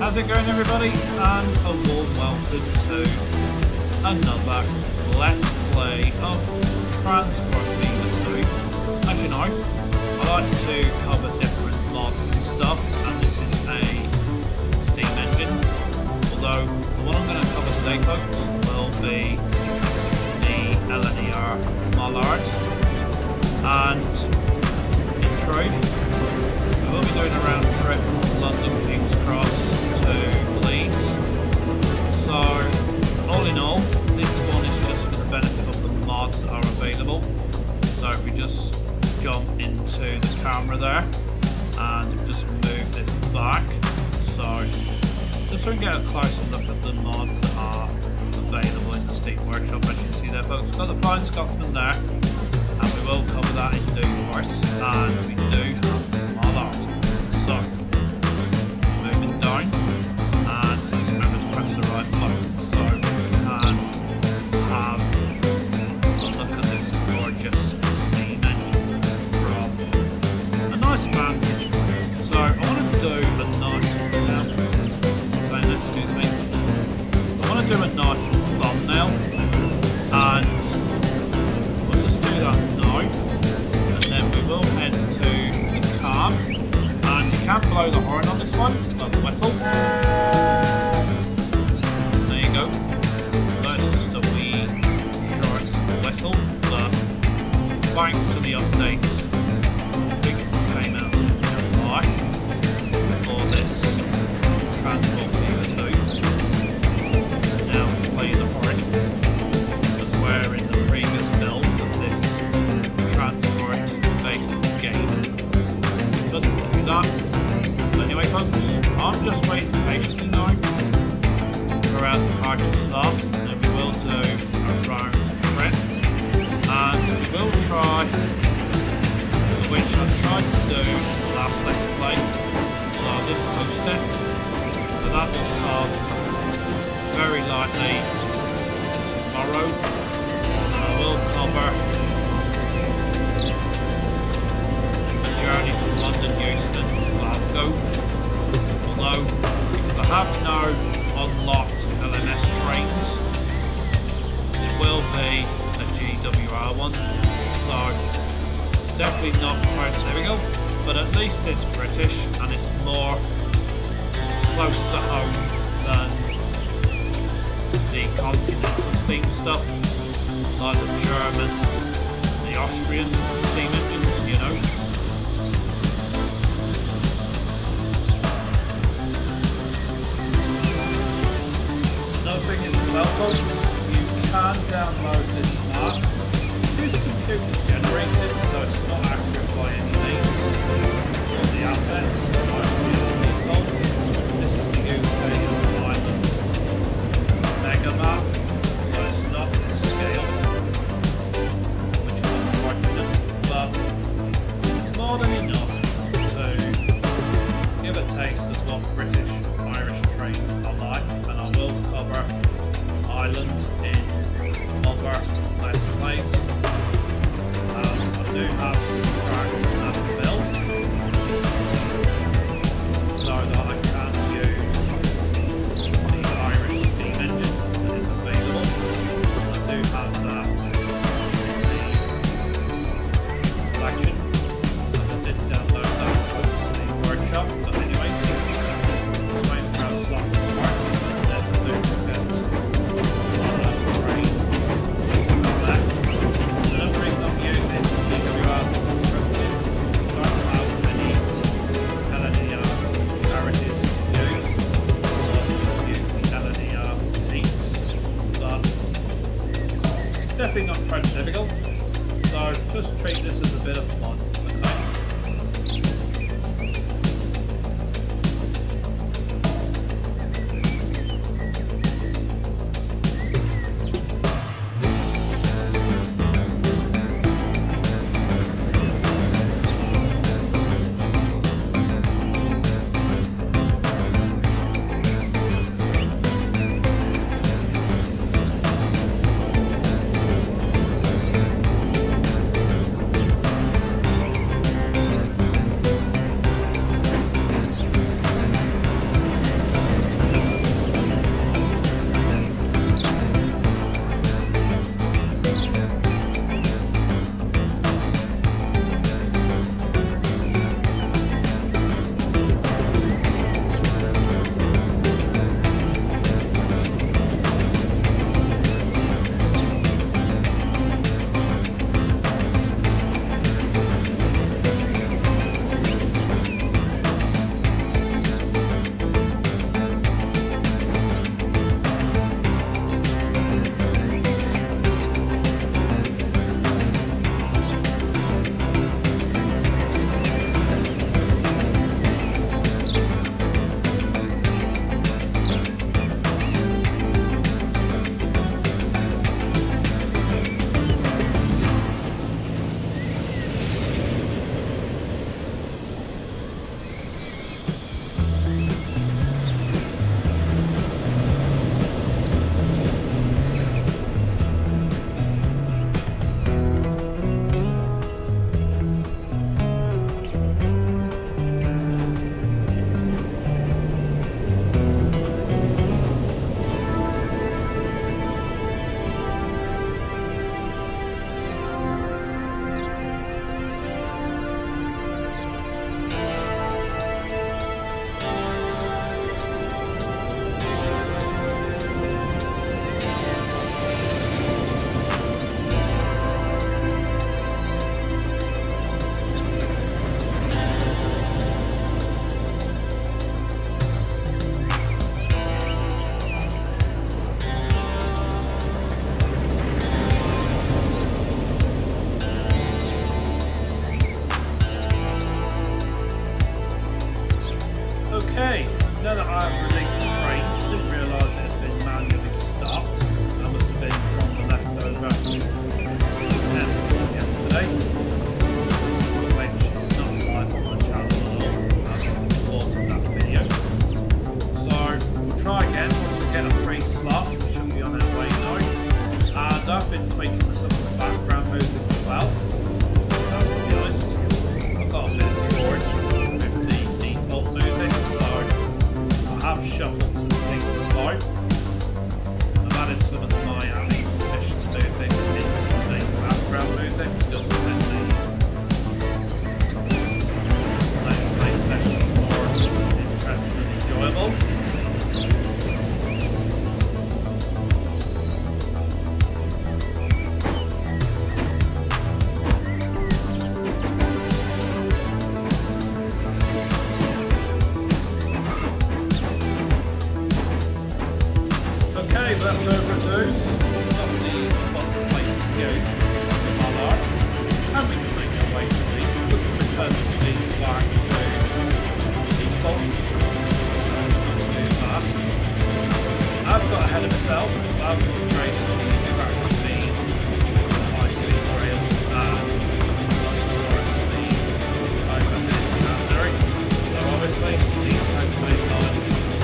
How's it going, everybody? And a warm welcome to another Let's Play of Transport Fever 2. As you know, I like to cover different mods and stuff, and this is a steam engine. Although the one I'm going to cover today, folks, will be the LNER Mallard. And in truth, we will be doing a round trip from London King's Cross to Leeds. So, all in all, this one is just for the benefit of the mods that are available. So if we just jump into the camera there and just move this back, so just so we can get a closer look at the mods that are available in the Steam Workshop. As you can see there, folks, we've got the Flying Scotsman there, and we will cover that in due course, and we do have the Mallard. So, moving down, and just remember to press the right button so we can have a look at this gorgeous steam engine from a nice vantage point. So, I want to do a nice, excuse me, I want to do a nice thumbnail, and we'll just do that now, and then we will head to the car. And you can blow the horn on this one, not the whistle. There you go. That's just a wee short whistle, but thanks to the updates, big came out in July for this Transport Fever 2. Now playing the horn, because where in the previous builds of this transport-based game doesn't do that. So anyway, folks, I'm just waiting patiently now for our car to start, and then we will do a round trip, and we will try, which I tried to do last Let's Play, so I did post it, so that will come very likely tomorrow, and I will cover the journey from London Euston to Glasgow. Although, because I have now unlocked LNS trains, it will be a GWR one, so it's definitely not quite, there we go, but at least it's British and it's more close to home than the continental steam stuff, like the German, the Austrian steam engines, you know. Another thing is as well, folks, you can download this map. It is computer generated, so it's not accurate by any means. All the assets are default. This is the UK Ireland mega map, so it's not to scale, which is unfortunate, but it's more than enough to give a taste of what British Irish trains are like, and I will cover Ireland in other Let's Plays, as I do have some tracks and build, so that I can use the Irish steam engine that is available. I do have that in the collection, as I did download that from the workshop, but anyway, just waiting for our slot to work, and then I do get on that train, from there. Another reason I'm using GWR trucking, don't have any LNER charities to use, so I just use the LNER teams, but it's definitely not quite difficult, so just treat this as a bit of fun, okay? Okay, now that I've released the train, I didn't realise it had been manually stopped. That must have been from the leftover yesterday, which is not live on the channel at all. That's the report of that video. So we'll try again once we get a free slot. We should be on our way now. And I've been tweaking some of the background music as well. To be honest, I've got a bit bored with the default music, so I have shuffled some things about. I've added some of the Miami Missions music into the background music, just to make these later play sessions more interesting and enjoyable. Okay, without further ado, stop the bottom plate view of the Mallard, and we can make our way to the just return the speed back to default. Not too fast. I've got ahead of myself. I've upgraded the track speed, high speed rail, and speed over the standard. So obviously, these types of baseline.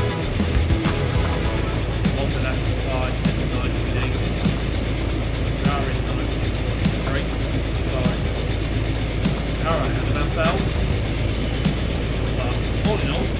On the left side, 90 degrees. We are in 93, so we are ahead of ourselves. But all in all,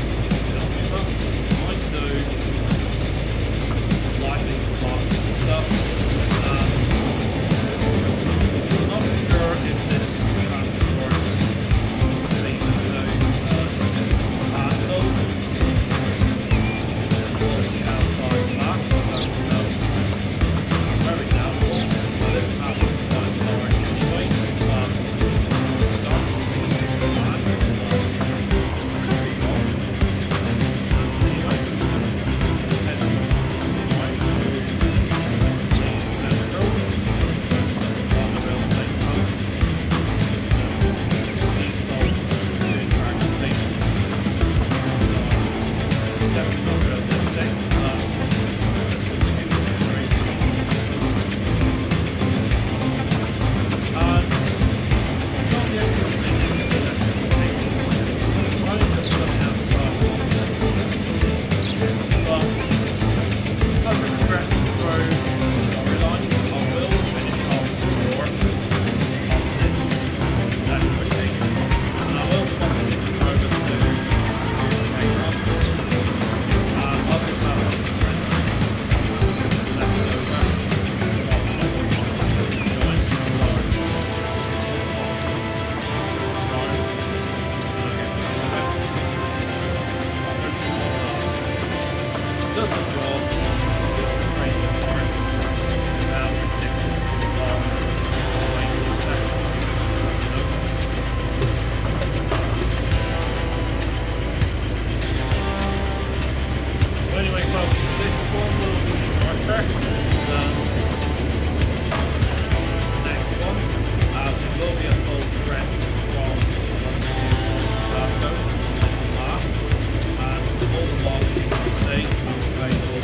I do like these parts and stuff. I'm not sure if this transport between the two handle. Very doubtful. This map is quite boring anyway. Right.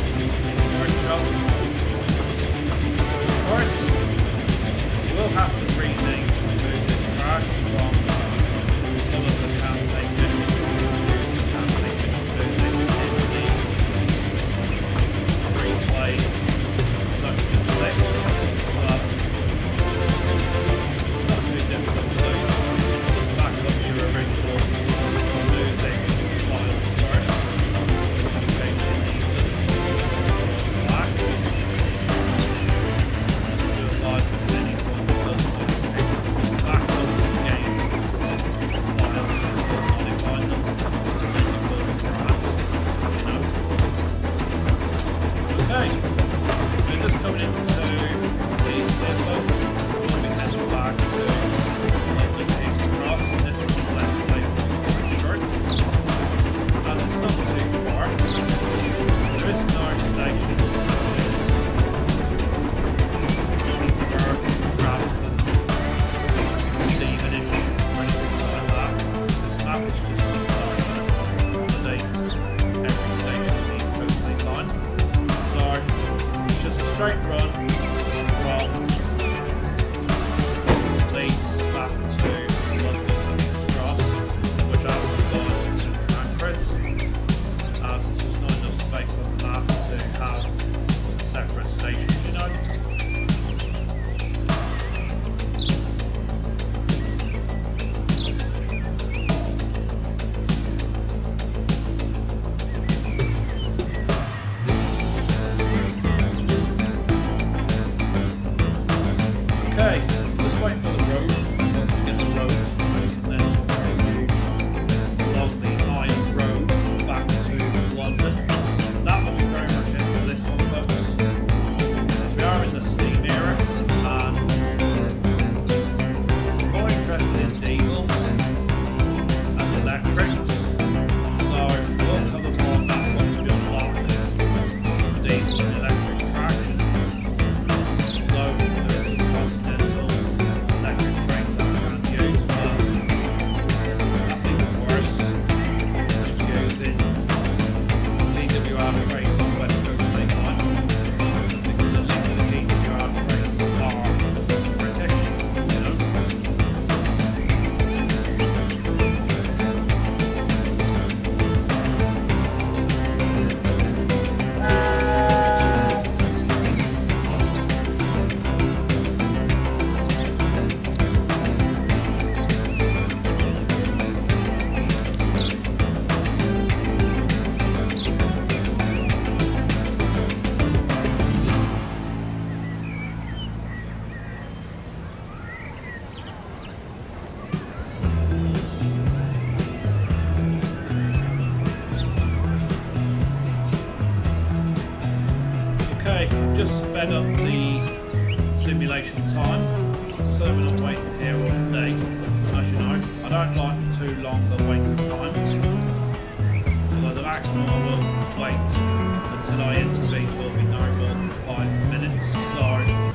I just sped up the simulation time, so we're not waiting here all day. As you know, I don't like too long the waiting times, although the maximum I will wait until I intervene will be no more than 5 minutes, so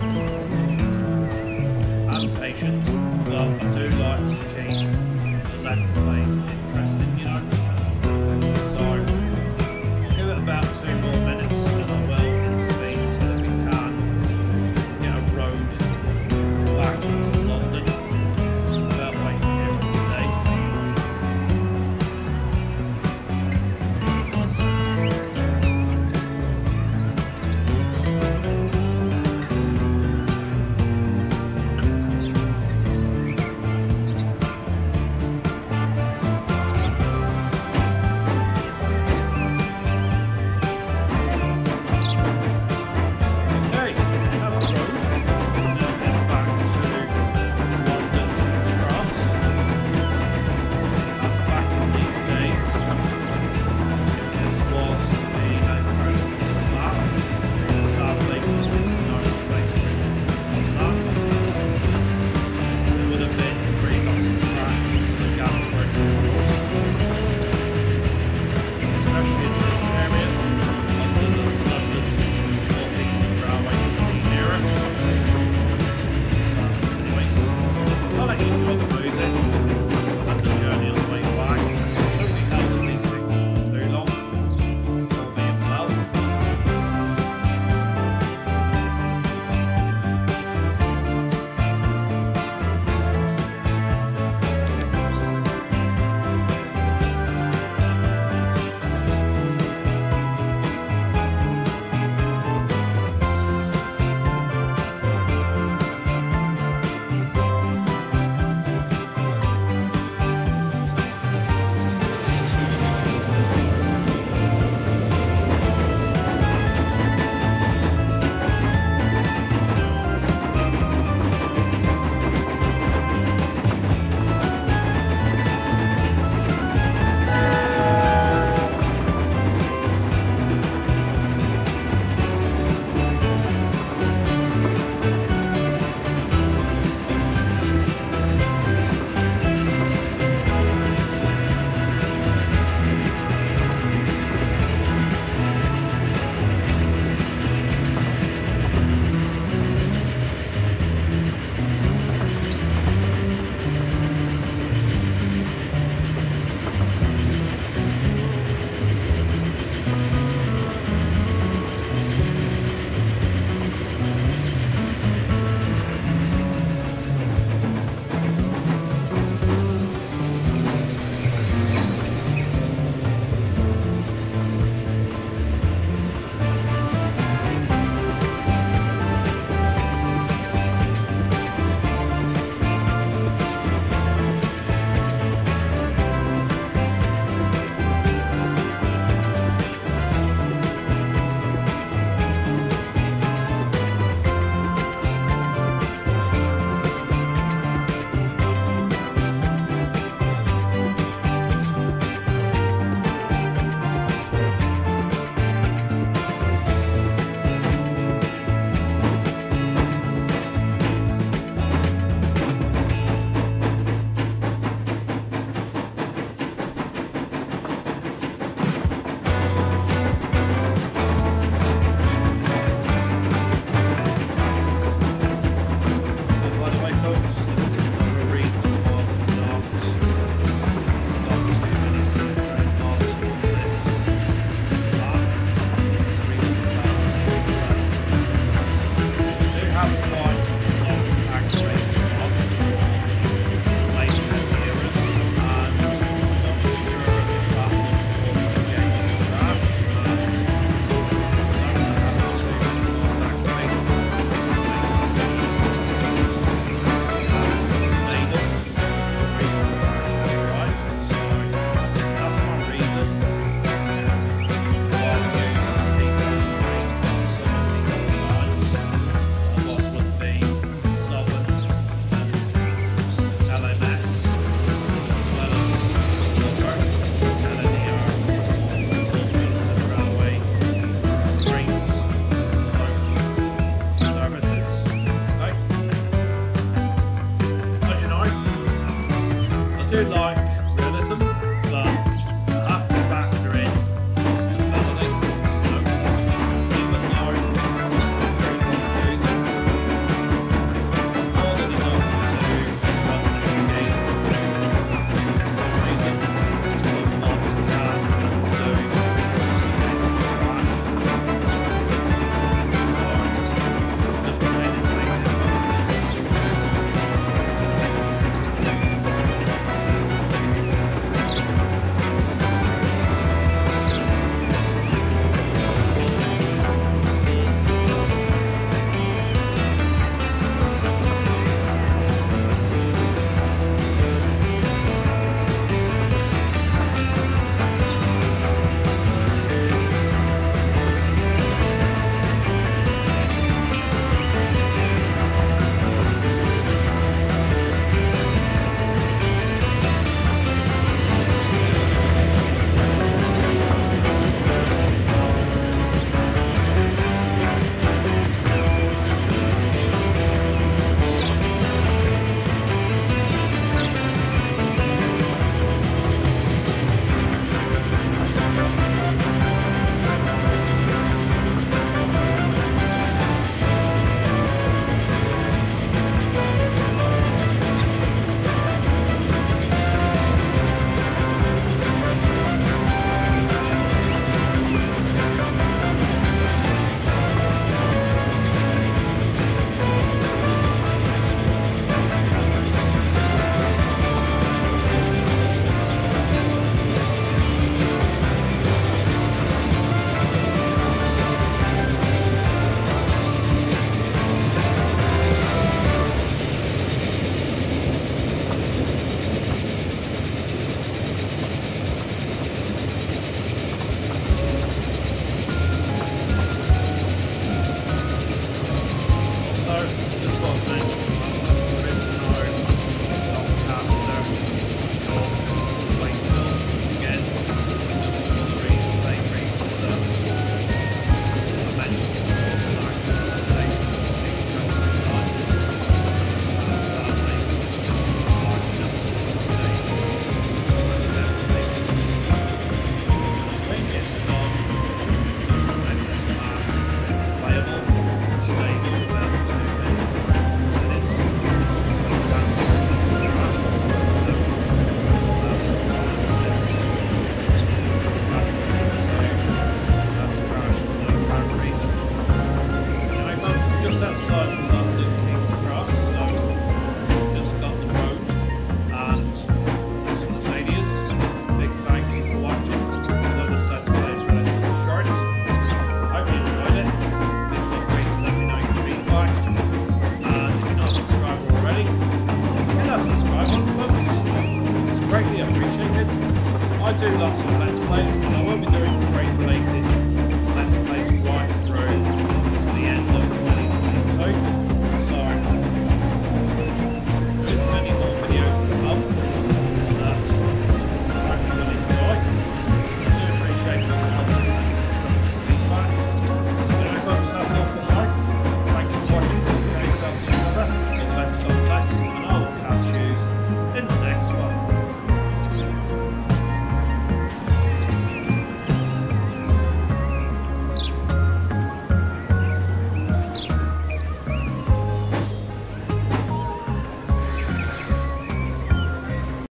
I'm patient, but I do like to keep the Let's Plays interesting, you know. So I'll give it about 2 more minutes and I will intervene so that we can get a road back to London without waiting here all day. players, and I will be doing